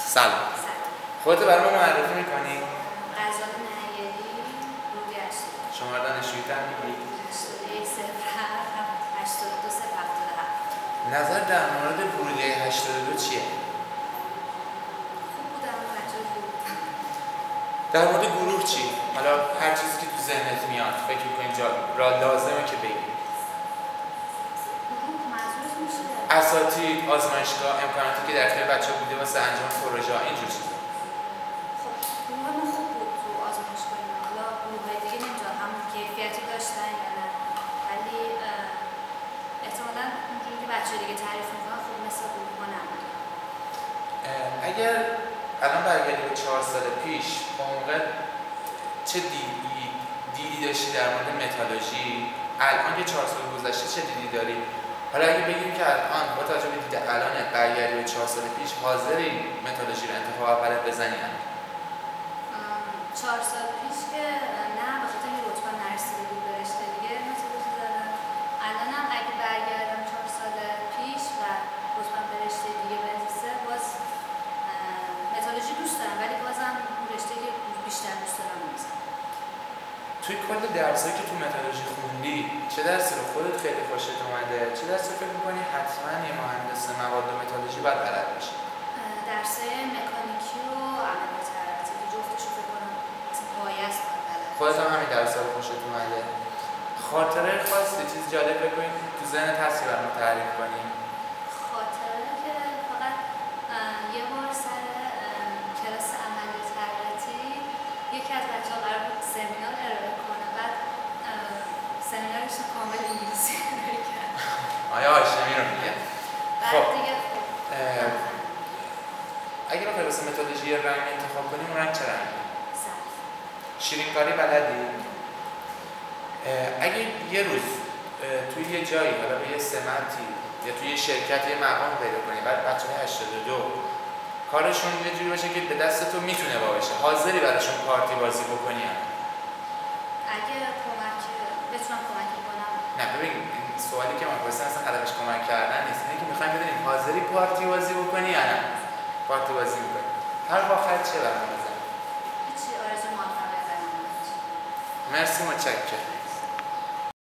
سلام. خودتو برای ما معرفی میکنی؟ غزال نهیری، روی 80. شماره دانشجویی هم میگی؟ 81 نظر در مورد ورودی 82 چیه؟ خوب بودم و بچه بود. در مورد گروه چی؟ حالا هر چیزی که تو ذهنت میاد فکر میکنی را لازمه که بگی. گروه منظورت میشه؟ اساتید، آزمایشگاه، امکاناتی که در اختیار بچه‌ها بوده واسه انجام پروژه اینجور چیزا. خب گروه ما خوب بود تو آزمایشگاه اینا. حالا گروه‌های دیگه نمی‌دونم همون کیفیتی داشتن یا نه. ولی احتمالاً اونجوری که بچه‌ها دیگه تعریف می‌کنن خوب مثل گروه ما نبود. اگر الان برگردی به 4 سال پیش اون موقع چه دیدی داشتی در مورد متالورژی؟ الان که 4 سال گذشته چه دیدی داری؟ حالا اگه بگیم که الان با توجه به دید الان برگردی به 4 سال پیش حاضری متالورژی رو انتخاب اولت بزنی؟ 4 سال پیش که نه، به خاطر اینکه رتبه نرسیده بود به رشته دیگه متالورژی زدم. الانم اگه برگردم 4 سال پیش و رتبه به رشته دیگه برسه، باز متالورژی دوست دارم، ولی بازم اون رشته که بیشتر دوست دارم می‌ذارم. توی کل درسایی که تو متالورژی خوندی چه درسی رو خودت خیلی خوشت اومده؟ چه درسی فکر می‌کنی حتما یه مهندس مواد و متالورژی باید بلد باشه؟ درسای مکانیکی و عملیات حرارتی که جفتش رو فکر کنم مثلا پایه است باید بلد. خودت هم همین درس‌ها رو خوشت اومده؟ خاطره خاصی چیز جالب بگوین تو ذهنت هست که برام تعریف کنی؟ خاطره که فقط یه بار سر کلاس عملیات حرارتی یکی از بچه‌ها قرار بود سمینار ارائه کنه، بعد سمینارش کامل انگلیسی ارائه کرد. آیا هاشمی رو میگه؟ بعد دیگه اگه بخوای واسه متالورژی یه رنگ انتخاب کنیم اون رنگ چه رنگی؟ سبز. شیرینکاری بلدی؟ اگه یه روز توی یه جایی حالا به یه سمتی یا توی یه شرکت یه مقام پیدا کنی، بعد بچه‌های 82 کارشون یه جوری باشه که به دست تو میتونه باشه، حاضری براشون پارتی بازی بکنی؟ اگه بتونم کمک کنم. نه ببین این سوالی که من پرسیدم اصلا هدفش کمک کردن نیست، اینه که میخوایم بدونیم حاضری پارتی بازی بکنی یا نه؟ پارتی بازی میکنی. هر آخر چه برنامه بزنی؟ هیچی، آرزو موفقیت برام. مرسی، متشکرم.